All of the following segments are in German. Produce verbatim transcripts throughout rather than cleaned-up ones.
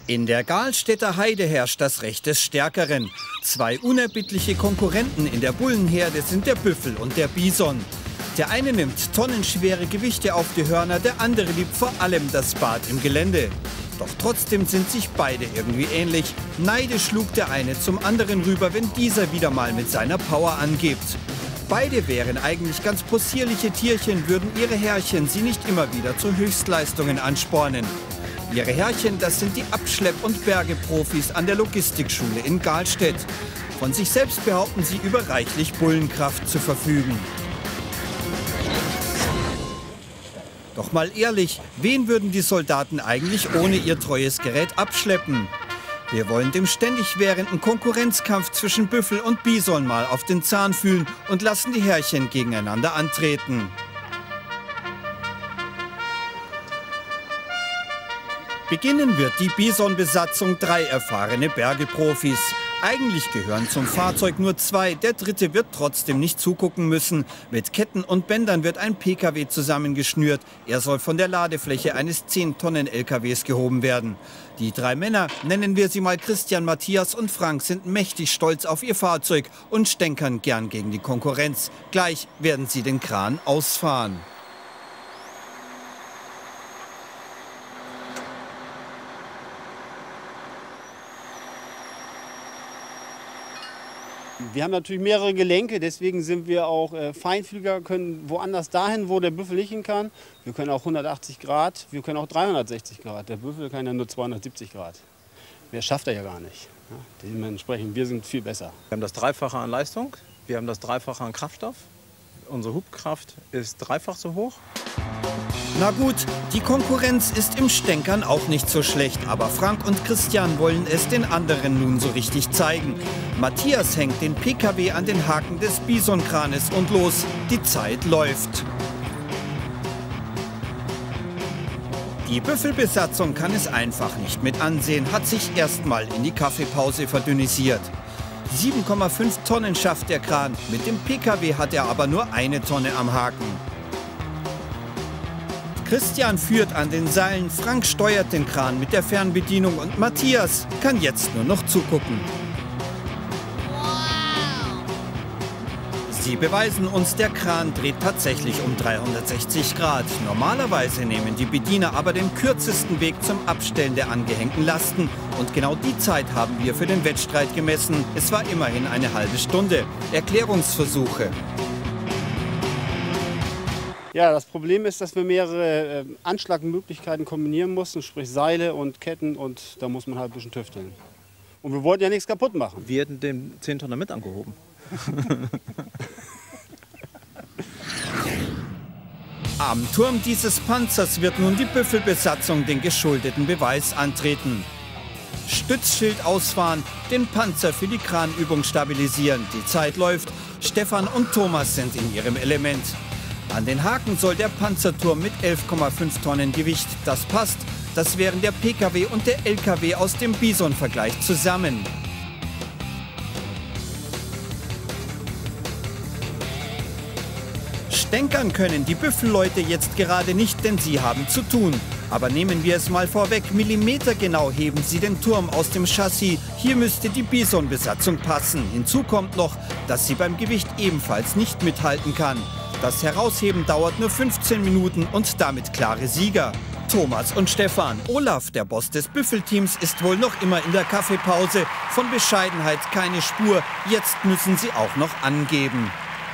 In der Galstädter Heide herrscht das Recht des Stärkeren. Zwei unerbittliche Konkurrenten in der Bullenherde sind der Büffel und der Bison. Der eine nimmt tonnenschwere Gewichte auf die Hörner, der andere liebt vor allem das Bad im Gelände. Doch trotzdem sind sich beide irgendwie ähnlich. Neidisch schlug der eine zum anderen rüber, wenn dieser wieder mal mit seiner Power angibt. Beide wären eigentlich ganz possierliche Tierchen, würden ihre Herrchen sie nicht immer wieder zu Höchstleistungen anspornen. Ihre Herrchen, das sind die Abschlepp- und Bergeprofis an der Logistikschule in Galstedt. Von sich selbst behaupten sie, über reichlich Bullenkraft zu verfügen. Doch mal ehrlich, wen würden die Soldaten eigentlich ohne ihr treues Gerät abschleppen? Wir wollen dem ständig währenden Konkurrenzkampf zwischen Büffel und Bison mal auf den Zahn fühlen und lassen die Herrchen gegeneinander antreten. Beginnen wird die Bison-Besatzung, drei erfahrene Bergeprofis. Eigentlich gehören zum Fahrzeug nur zwei, der dritte wird trotzdem nicht zugucken müssen. Mit Ketten und Bändern wird ein P K W zusammengeschnürt. Er soll von der Ladefläche eines zehn Tonnen L K Ws gehoben werden. Die drei Männer, nennen wir sie mal Christian, Matthias und Frank, sind mächtig stolz auf ihr Fahrzeug und stänkern gern gegen die Konkurrenz. Gleich werden sie den Kran ausfahren. Wir haben natürlich mehrere Gelenke, deswegen sind wir auch äh, feinfühliger, können woanders dahin, wo der Büffel nicht hin kann. Wir können auch hundertachtzig Grad, wir können auch dreihundertsechzig Grad. Der Büffel kann ja nur zweihundertsiebzig Grad. Mehr schafft er ja gar nicht. Ja, dementsprechend, wir sind viel besser. Wir haben das Dreifache an Leistung, wir haben das Dreifache an Kraftstoff. Unsere Hubkraft ist dreifach so hoch. Na gut, die Konkurrenz ist im Stänkern auch nicht so schlecht, aber Frank und Christian wollen es den anderen nun so richtig zeigen. Matthias hängt den P K W an den Haken des Bisonkranes und los, die Zeit läuft. Die Büffelbesatzung kann es einfach nicht mit ansehen, hat sich erstmal in die Kaffeepause verdünnisiert. sieben Komma fünf Tonnen schafft der Kran, mit dem P K W hat er aber nur eine Tonne am Haken. Christian führt an den Seilen, Frank steuert den Kran mit der Fernbedienung und Matthias kann jetzt nur noch zugucken. Sie beweisen uns, der Kran dreht tatsächlich um dreihundertsechzig Grad. Normalerweise nehmen die Bediener aber den kürzesten Weg zum Abstellen der angehängten Lasten. Und genau die Zeit haben wir für den Wettstreit gemessen. Es war immerhin eine halbe Stunde. Erklärungsversuche. Ja, das Problem ist, dass wir mehrere äh, Anschlagmöglichkeiten kombinieren mussten, sprich Seile und Ketten, und da muss man halt ein bisschen tüfteln. Und wir wollten ja nichts kaputt machen. Wir hätten den zehn Tonner mit angehoben. Am Turm dieses Panzers wird nun die Büffelbesatzung den geschuldeten Beweis antreten. Stützschild ausfahren, den Panzer für die Kranübung stabilisieren. Die Zeit läuft. Stefan und Thomas sind in ihrem Element. An den Haken soll der Panzerturm mit elf Komma fünf Tonnen Gewicht. Das passt. Das wären der P K W und der L K W aus dem Bison-Vergleich zusammen. Stänkern können die Büffelleute jetzt gerade nicht, denn sie haben zu tun. Aber nehmen wir es mal vorweg, millimetergenau heben sie den Turm aus dem Chassis. Hier müsste die Bison-Besatzung passen. Hinzu kommt noch, dass sie beim Gewicht ebenfalls nicht mithalten kann. Das Herausheben dauert nur fünfzehn Minuten und damit klare Sieger. Thomas und Stefan. Olaf, der Boss des Büffelteams, ist wohl noch immer in der Kaffeepause. Von Bescheidenheit keine Spur. Jetzt müssen sie auch noch angeben.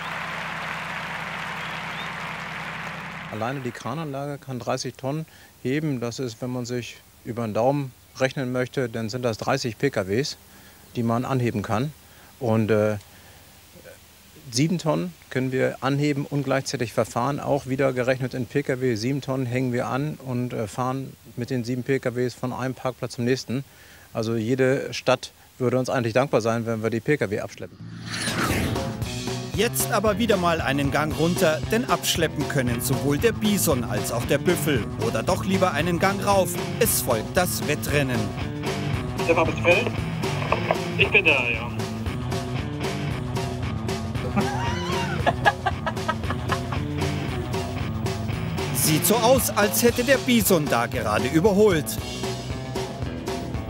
Alleine die Krananlage kann dreißig Tonnen heben. Das ist, wenn man sich über den Daumen rechnen möchte, dann sind das dreißig P K Ws, die man anheben kann. Und äh, sieben Tonnen können wir anheben und gleichzeitig verfahren. Auch wieder gerechnet in P K W. sieben Tonnen hängen wir an und äh, fahren mit den sieben P K Ws von einem Parkplatz zum nächsten. Also jede Stadt würde uns eigentlich dankbar sein, wenn wir die P K W abschleppen. Jetzt aber wieder mal einen Gang runter, denn abschleppen können sowohl der Bison als auch der Büffel. Oder doch lieber einen Gang rauf. Es folgt das Wettrennen. Stefan, bist du fertig? Ich bin da, ja. Sieht so aus, als hätte der Bison da gerade überholt.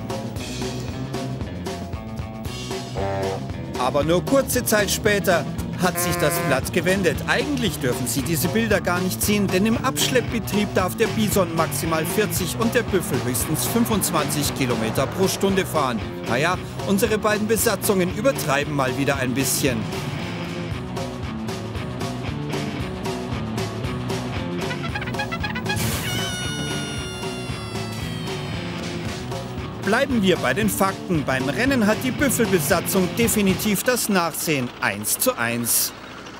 Aber nur kurze Zeit später hat sich das Blatt gewendet. Eigentlich dürfen Sie diese Bilder gar nicht sehen, denn im Abschleppbetrieb darf der Bison maximal vierzig und der Büffel höchstens fünfundzwanzig Kilometer pro Stunde fahren. Naja, unsere beiden Besatzungen übertreiben mal wieder ein bisschen. Bleiben wir bei den Fakten. Beim Rennen hat die Büffelbesatzung definitiv das Nachsehen eins zu eins.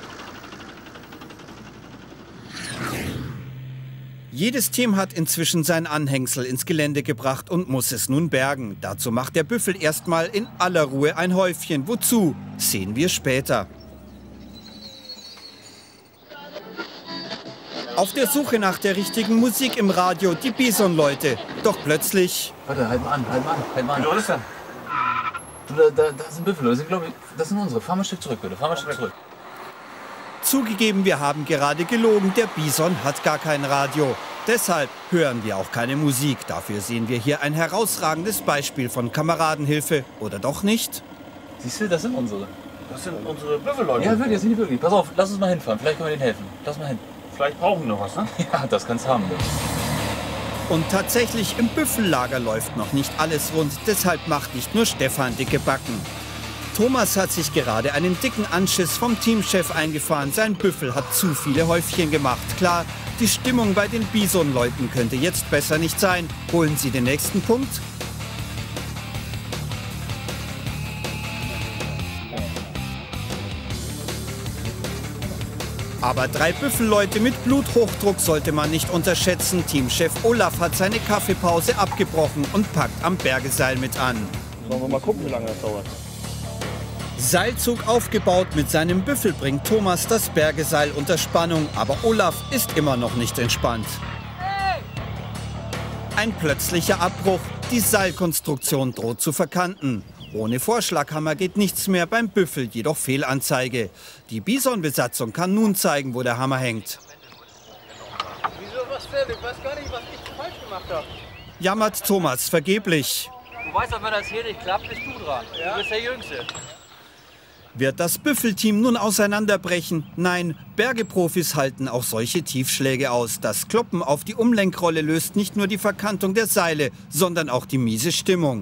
Jedes Team hat inzwischen sein Anhängsel ins Gelände gebracht und muss es nun bergen. Dazu macht der Büffel erstmal in aller Ruhe ein Häufchen. Wozu? Sehen wir später. Auf der Suche nach der richtigen Musik im Radio, die Bison-Leute. Doch plötzlich... Warte, halt mal an, halt mal an, halt mal an. Was ist denn? Du, da, da, da sind Büffel, das sind, glaube ich, das sind unsere. Fahr mal ein Stück zurück, bitte, fahr mal ein Stück zurück. Zugegeben, wir haben gerade gelogen, der Bison hat gar kein Radio. Deshalb hören wir auch keine Musik. Dafür sehen wir hier ein herausragendes Beispiel von Kameradenhilfe. Oder doch nicht? Siehst du, das sind unsere. Das sind unsere Büffelleute. Ja, wirklich, das sind die wirklich. Pass auf, lass uns mal hinfahren, vielleicht können wir denen helfen. Lass mal hin. Vielleicht brauchen wir noch was, ne? Ja, das kann's haben. Ne? Und tatsächlich, im Büffellager läuft noch nicht alles rund. Deshalb macht nicht nur Stefan dicke Backen. Thomas hat sich gerade einen dicken Anschiss vom Teamchef eingefahren. Sein Büffel hat zu viele Häufchen gemacht. Klar, die Stimmung bei den Bison-Leuten könnte jetzt besser nicht sein. Holen Sie den nächsten Punkt. Aber drei Büffelleute mit Bluthochdruck sollte man nicht unterschätzen. Teamchef Olaf hat seine Kaffeepause abgebrochen und packt am Bergeseil mit an. Sollen wir mal gucken, wie lange das dauert. Seilzug aufgebaut, mit seinem Büffel bringt Thomas das Bergeseil unter Spannung. Aber Olaf ist immer noch nicht entspannt. Ein plötzlicher Abbruch. Die Seilkonstruktion droht zu verkanten. Ohne Vorschlaghammer geht nichts mehr, beim Büffel jedoch Fehlanzeige. Die Bison-Besatzung kann nun zeigen, wo der Hammer hängt. Wieso was fehlt? Ich weiß gar nicht, was ich falsch gemacht habe. Jammert Thomas vergeblich. Du weißt, wenn das hier nicht klappt, bist du dran. Ja? Du bist der Jüngste. Wird das Büffelteam nun auseinanderbrechen? Nein, Bergeprofis halten auch solche Tiefschläge aus. Das Kloppen auf die Umlenkrolle löst nicht nur die Verkantung der Seile, sondern auch die miese Stimmung.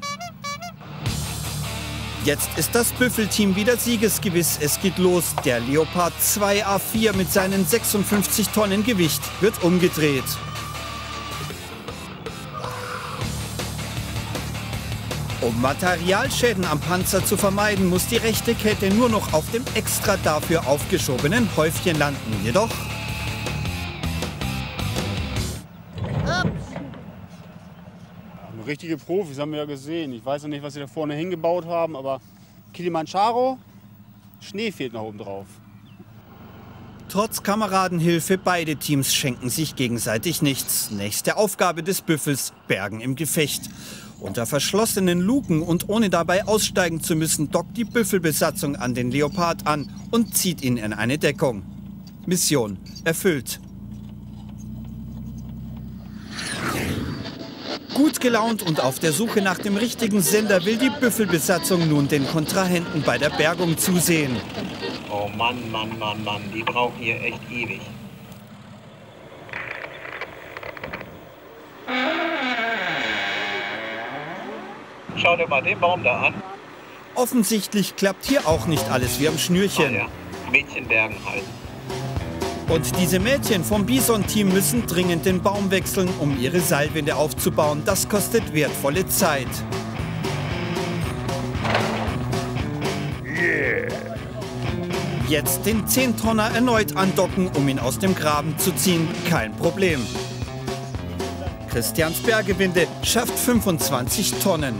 Jetzt ist das Büffelteam wieder siegesgewiss. Es geht los. Der Leopard zwei A vier mit seinen sechsundfünfzig Tonnen Gewicht wird umgedreht. Um Materialschäden am Panzer zu vermeiden, muss die rechte Kette nur noch auf dem extra dafür aufgeschobenen Häufchen landen. Jedoch... Richtige Profis haben wir ja gesehen. Ich weiß noch nicht, was sie da vorne hingebaut haben, aber Kilimanjaro, Schnee fehlt noch oben drauf. Trotz Kameradenhilfe, beide Teams schenken sich gegenseitig nichts. Nächste Aufgabe des Büffels, Bergen im Gefecht. Unter verschlossenen Luken und ohne dabei aussteigen zu müssen, dockt die Büffelbesatzung an den Leopard an und zieht ihn in eine Deckung. Mission erfüllt. Gut gelaunt und auf der Suche nach dem richtigen Sender will die Büffelbesatzung nun den Kontrahenten bei der Bergung zusehen. Oh Mann, Mann, Mann, Mann, die brauchen hier echt ewig. Schau dir mal den Baum da an. Offensichtlich klappt hier auch nicht alles wie am Schnürchen. Ah, ja. Mädchen bergen halt. Und diese Mädchen vom Bison-Team müssen dringend den Baum wechseln, um ihre Seilwinde aufzubauen. Das kostet wertvolle Zeit. Yeah. Jetzt den zehn-Tonner erneut andocken, um ihn aus dem Graben zu ziehen. Kein Problem. Christians Bergewinde schafft fünfundzwanzig Tonnen.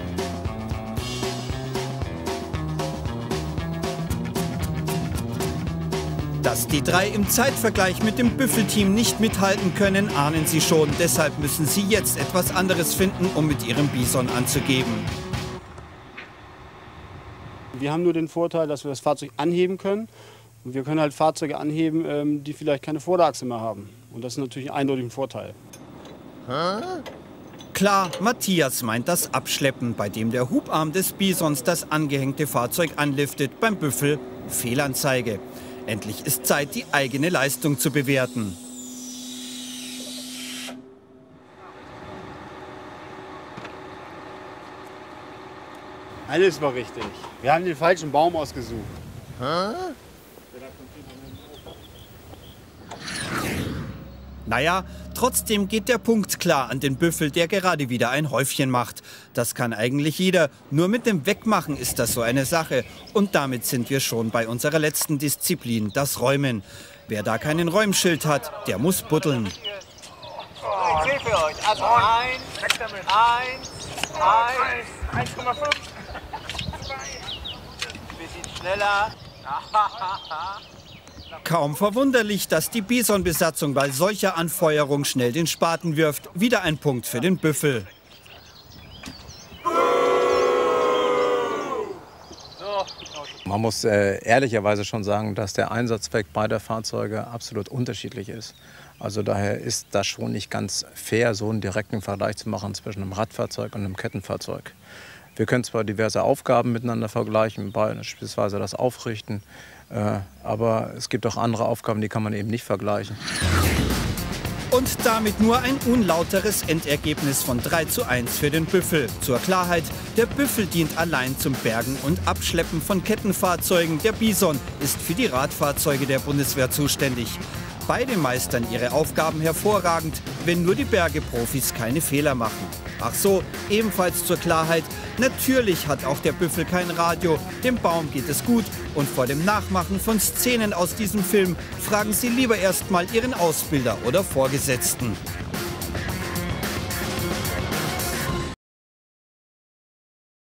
Dass die drei im Zeitvergleich mit dem Büffelteam nicht mithalten können, ahnen sie schon. Deshalb müssen sie jetzt etwas anderes finden, um mit ihrem Bison anzugeben. Wir haben nur den Vorteil, dass wir das Fahrzeug anheben können. Und wir können halt Fahrzeuge anheben, die vielleicht keine Vorderachse mehr haben. Und das ist natürlich eindeutig ein Vorteil. Klar, Matthias meint das Abschleppen, bei dem der Hubarm des Bisons das angehängte Fahrzeug anliftet. Beim Büffel Fehlanzeige. Endlich ist Zeit, die eigene Leistung zu bewerten. Alles war richtig. Wir haben den falschen Baum ausgesucht. Hä? Naja, trotzdem geht der Punkt klar an den Büffel, der gerade wieder ein Häufchen macht. Das kann eigentlich jeder, nur mit dem Wegmachen ist das so eine Sache. Und damit sind wir schon bei unserer letzten Disziplin, das Räumen. Wer da keinen Räumschild hat, der muss buddeln. Ich zähle für euch. Also eins, eins, eins, eins Komma fünf. Bisschen schneller. Kaum verwunderlich, dass die Bisonbesatzung bei solcher Anfeuerung schnell den Spaten wirft. Wieder ein Punkt für den Büffel. Man muss äh, ehrlicherweise schon sagen, dass der Einsatzzweck beider Fahrzeuge absolut unterschiedlich ist. Also daher ist das schon nicht ganz fair, so einen direkten Vergleich zu machen zwischen einem Radfahrzeug und einem Kettenfahrzeug. Wir können zwar diverse Aufgaben miteinander vergleichen, beispielsweise das Aufrichten, äh, aber es gibt auch andere Aufgaben, die kann man eben nicht vergleichen. Und damit nur ein unlauteres Endergebnis von drei zu eins für den Büffel. Zur Klarheit, der Büffel dient allein zum Bergen und Abschleppen von Kettenfahrzeugen. Der Bison ist für die Radfahrzeuge der Bundeswehr zuständig. Beide meistern ihre Aufgaben hervorragend, wenn nur die Bergeprofis keine Fehler machen. Ach so, ebenfalls zur Klarheit, natürlich hat auch der Büffel kein Radio, dem Baum geht es gut und vor dem Nachmachen von Szenen aus diesem Film fragen Sie lieber erst mal Ihren Ausbilder oder Vorgesetzten.